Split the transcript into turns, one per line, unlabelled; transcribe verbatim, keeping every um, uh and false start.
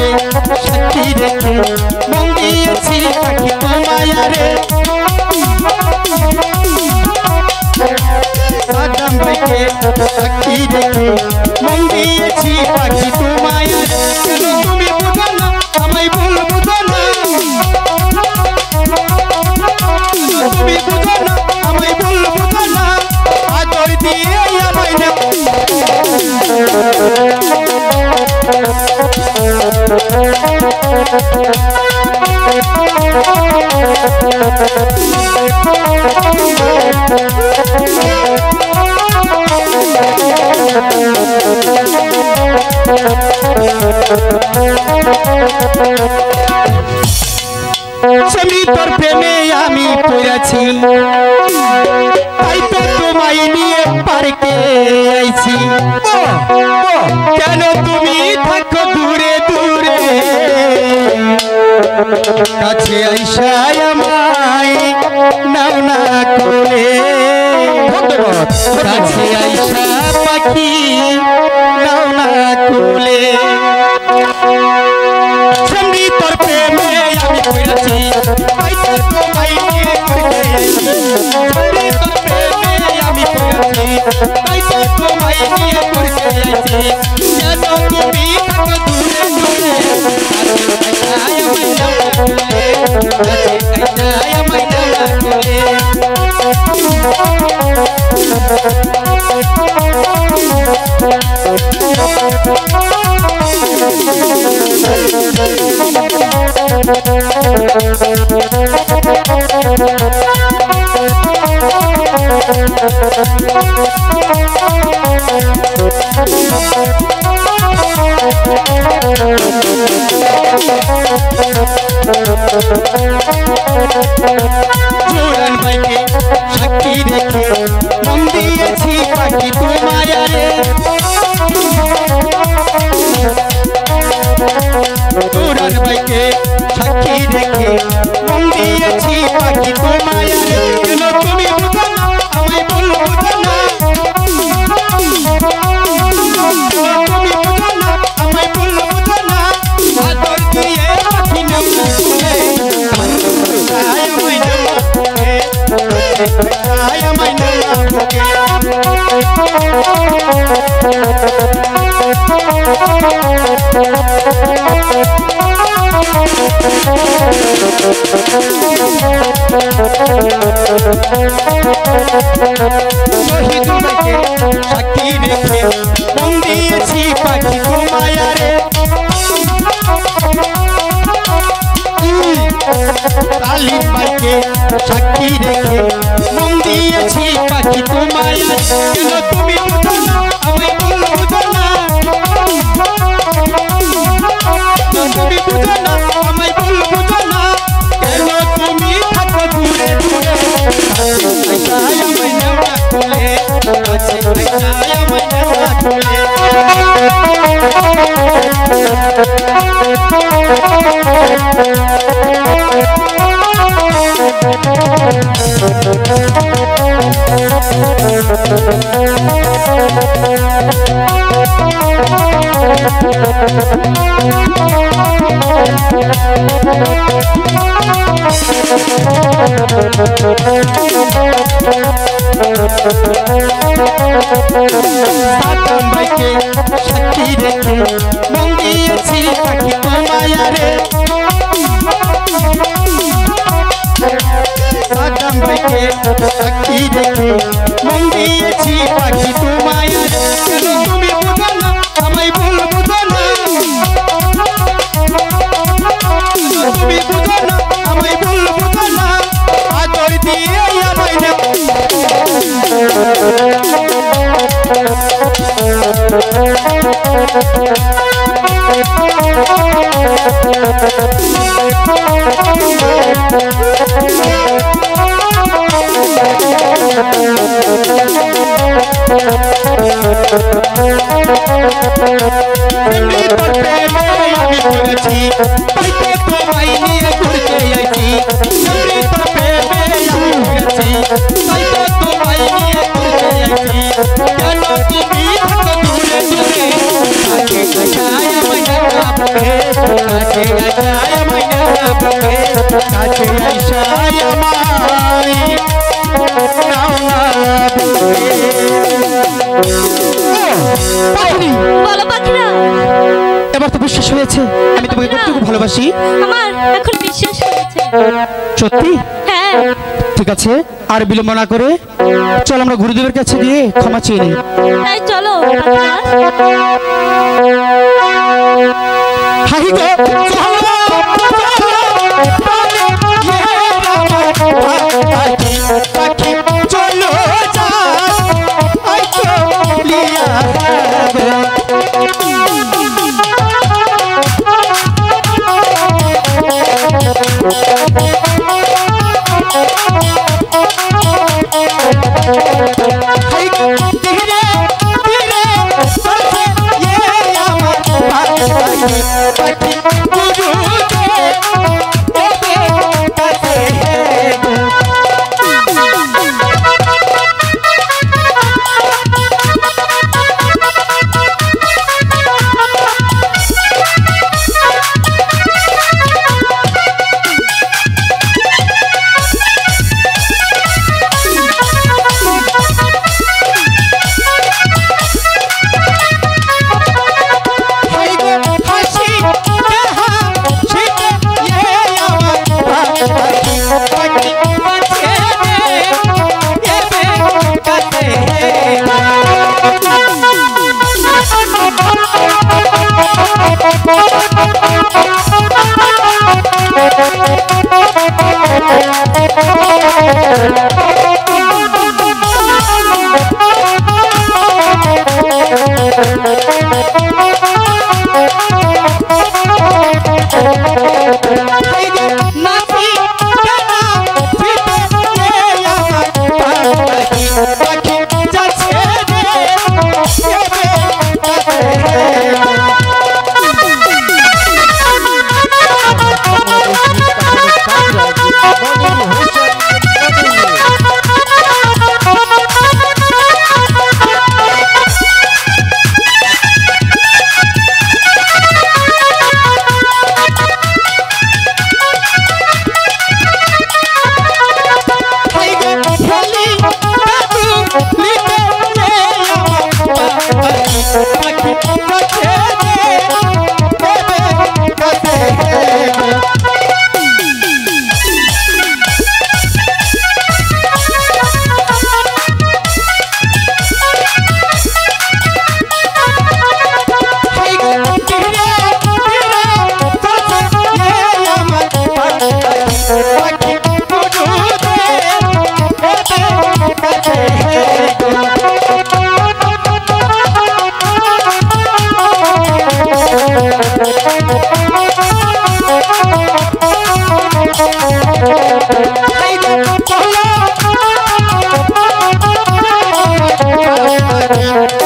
বাইকে সাক্ষী রেখে মন দিয়েছি পাখি তোমায় রে সাদাম বাইকে সাক্ষী রেখে মন দিয়েছি পাখি তোমায় রে কেন তুমি বুঝো না আমায় ভুল বুঝো না তুমি বুঝো না আমায় ভুল বুঝো না আদর দিয়ে আমায় না তুমি তোর প্রেমে আমি পড়েছি তাই তো তোমায় নিয়ে পার্কে আইছি কেন তুমি থাকো দূরে দূরে কাছে আইসা আমায় নাও না কোলে কাছে আইসা পাখি নাও না কোলে তুমি তোর প্রেমে আমি পড়েছি তাই তো তোমায় নিয়ে পার্কে আইছি তুমি তোর প্রেমে আমি পড়েছি তাই তো তোমায় নিয়ে পার্কে আইছি কেন তুমি থাকো দূরে দূরে আয় আমায় নাও না কোলে আয় আমায় নাও না কোলে জোরান বাইকে সাক্ষী রেখে মন দিয়েছি পাখি তোমায় রে জোরান বাইকে সাক্ষী রেখে মন দিয়েছি পাখি তোমায় রে কেন তুমি বুঝো না আমায় ভুল বুঝো না তুমি বুঝো না আমায় ভুল বুঝো না আদর দিয়ে পাখি নাও না কোলে আয় আমায় নাও না কোলে আয় আমায় নাও না কোলে শহীদ বাইকে সাক্ষী রেখে মন দিয়েছি পাখি তোমায় রে তালিম বাইকে সাক্ষী রেখে মন দিয়েছি পাখি তোমায় কেন তুমি বুঝো না আমায় ভুল বুঝো না তুমি বুঝো না আমায় ভুল বুঝো না কেন তুমি থাকো দূরে দূরে আয় আমায় নাও না কোলে আয় আমায় নাও না কোলে সাদাম বাইকে সাক্ষী রেখে মন দিয়েছি পাখি তোমায় রে সাদাম বাইকে সাক্ষী রেখে মন দিয়েছি পাখি তোমায় রে কেন তুমি বুঝো না আমায় ভুল বুঝো না তুমি বুঝো না আমায় ভুল বুঝো না আদর দিয়ে আমায় নাও তুমি তোর প্রেমে আমি পড়েছি তাই তো তোমায় নিয়ে ঘুরতে আইছি তুমি তোর প্রেমে আমি পড়েছি তাই তো তোমায় নিয়ে ঘুরতে আইছি কেন তুমি থাকো দূরে দূরে আগে আয় আমায় নাও না কোলে কাছে আইসায় মাইনা বুকে কাছে আইসায় আমায় নাওয়া বুকে পাখিনি
বলো পাখিরা
এবার তো বিশ্বাস হয়েছে আমি তোমাকে কতটুকু ভালোবাসি
আমার এখন বিশ্বাস হয়েছে
সত্যি
হ্যাঁ
ঠিক আছে আর বিলম্ব না করে চল আমরা গুরুদেবের কাছে গিয়ে ক্ষমা চেয়ে নিই
তাই চলো পাখিরা
হাই গো চলো যা লিয়া
Hey,